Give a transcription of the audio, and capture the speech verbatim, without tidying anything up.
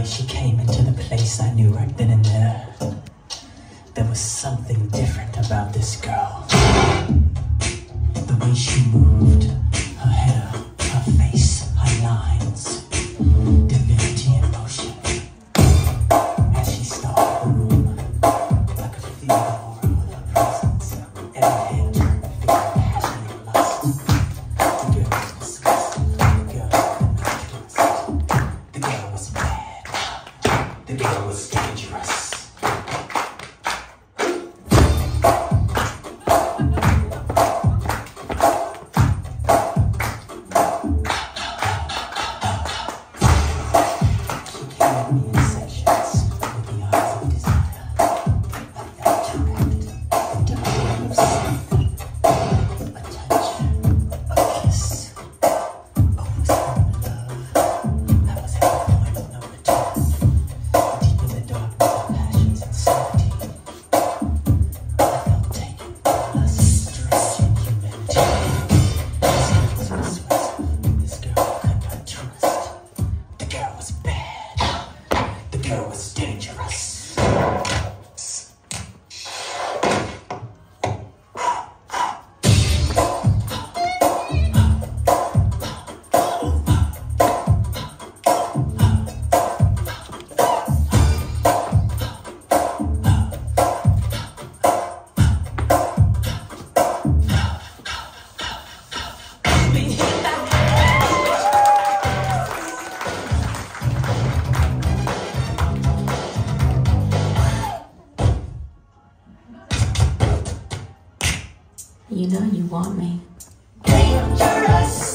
way she came into the place, I knew right then and there, there was something different about this girl. The way she moved, her hair, her face, her lines, divinity in motion. As she stalked the room, I could feel the aura of her presence. Every head turned, feeling passionate lust. The girl was disgusting. The girl could not trust. The girl was bad. The girl was dangerous. It was dangerous. You know you want me. Dangerous.